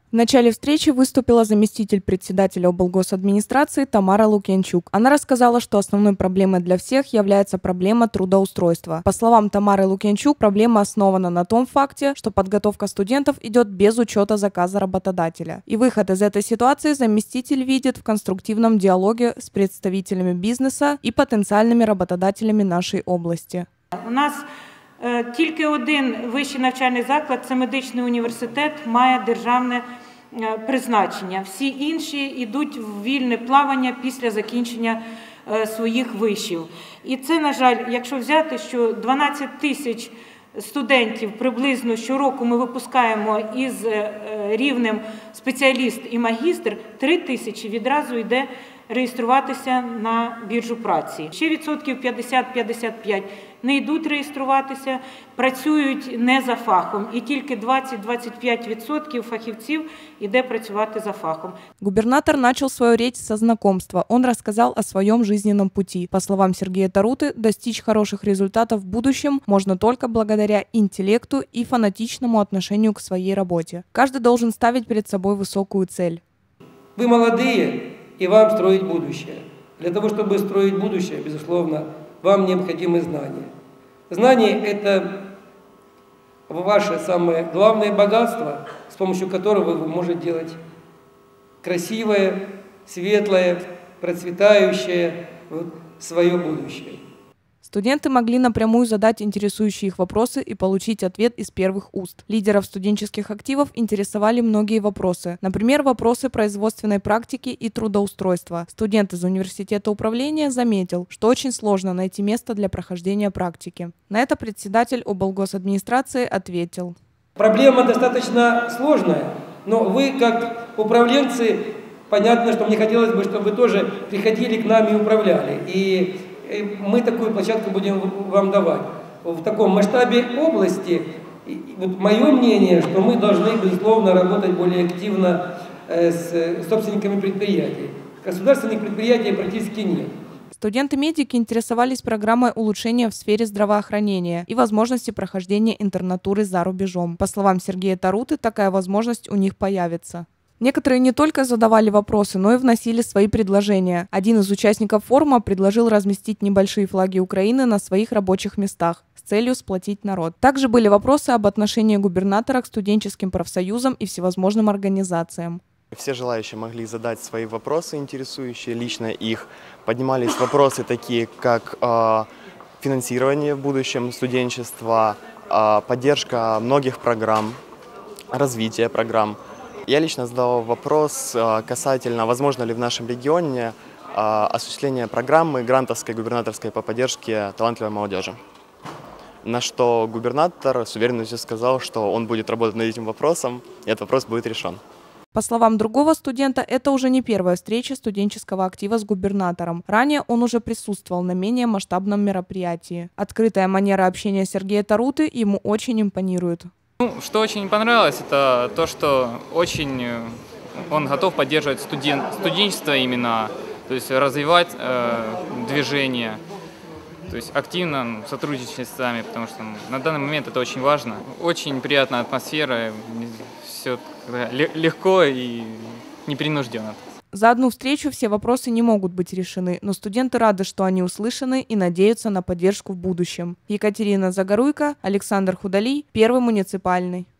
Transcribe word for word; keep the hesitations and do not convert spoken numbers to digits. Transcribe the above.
В начале встречи выступила заместитель председателя облгосадминистрации Тамара Лукьянчук. Она рассказала, что основной проблемой для всех является проблема трудоустройства. По словам Тамары Лукьянчук, проблема основана на том факте, что подготовка студентов идет без учета заказа работодателя. И выход из этой ситуации заместитель видит в конструктивном диалоге с представителями бизнеса и потенциальными работодателями нашей области. У нас е, тільки один вищий навчальний заклад – це медичний університет, має державне е, призначення. Всі інші йдуть в вільне плавання після закінчення е, своїх вишів. І це, на жаль, якщо взяти, що дванадцять тисяч студентів приблизно щороку ми випускаємо із е, рівнем спеціаліст і магістр, три тисячі відразу йде реєструватися на біржу праці. Ще відсотків п'ятдесят - п'ятдесят п'ять не йдуть реєструватися, працюють не за фахом. І тільки двадцять - двадцять п'ять відсотків фахівців йде працювати за фахом. Губернатор начал свою речь со знакомства. Он рассказал о своем жизненном пути. По словам Сергея Таруты, достичь хороших результатов в будущем можно только благодаря интеллекту и фанатичному отношению к своей работе. Каждый должен ставить перед собой высокую цель. Вы молодые, и вам строить будущее. Для того, чтобы строить будущее, безусловно, вам необходимы знания. Знания – это ваше самое главное богатство, с помощью которого вы можете делать красивое, светлое, процветающее вот, свое будущее. Студенты могли напрямую задать интересующие их вопросы и получить ответ из первых уст. Лидеров студенческих активов интересовали многие вопросы. Например, вопросы производственной практики и трудоустройства. Студент из университета управления заметил, что очень сложно найти место для прохождения практики. На это председатель облгосадминистрации ответил. Проблема достаточно сложная, но вы, как управленцы, понятно, что мне хотелось бы, чтобы вы тоже приходили к нам и управляли. И мы такую площадку будем вам давать. В таком масштабе области, вот мое мнение, что мы должны, безусловно, работать более активно с собственниками предприятий. Государственных предприятий практически нет. Студенты-медики интересовались программой улучшения в сфере здравоохранения и возможности прохождения интернатуры за рубежом. По словам Сергея Таруты, такая возможность у них появится. Некоторые не только задавали вопросы, но и вносили свои предложения. Один из участников форума предложил разместить небольшие флаги Украины на своих рабочих местах с целью сплотить народ. Также были вопросы об отношении губернатора к студенческим профсоюзам и всевозможным организациям. Все желающие могли задать свои вопросы, интересующие лично их. Поднимались вопросы такие, как э, финансирование в будущем студенчества, э, поддержка многих программ, развитие программ. Я лично задал вопрос касательно, возможно ли в нашем регионе осуществление программы грантовской губернаторской по поддержке талантливой молодежи. На что губернатор с уверенностью сказал, что он будет работать над этим вопросом, и этот вопрос будет решен. По словам другого студента, это уже не первая встреча студенческого актива с губернатором. Ранее он уже присутствовал на менее масштабном мероприятии. Открытая манера общения Сергея Таруты ему очень импонирует. Ну, что очень понравилось, это то, что очень он готов поддерживать студент, студенчество именно, то есть развивать э, движение, то есть активно сотрудничать с нами, потому что на данный момент это очень важно. Очень приятная атмосфера, все легко и непринужденно. За одну встречу все вопросы не могут быть решены, но студенты рады, что они услышаны и надеются на поддержку в будущем. Екатерина Загоруйко, Александр Худолий, Первый муниципальный.